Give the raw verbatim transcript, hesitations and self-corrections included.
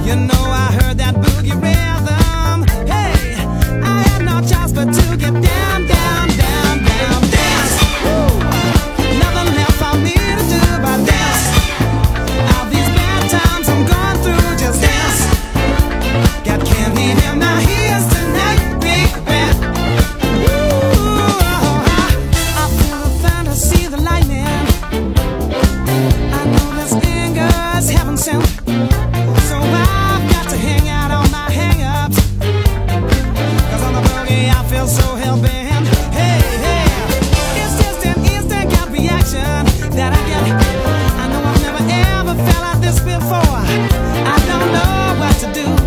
You know I heard that boogie rhythm. Hey, I had no choice but to get down, down, down, down, dance. Woo. Nothing left for me to do but dance. All these bad times I'm going through, just dance. Got candy in my ears tonight, baby. Woo. I feel the thunder, see the lightning. I know this anger's heaven sent. So I've got to hang out on my hang-ups. Cause on the boogie I feel so hell-bent. Hey, hey, it's just an instant gut reaction that I get. I know I've never ever felt like this before. I don't know what to do.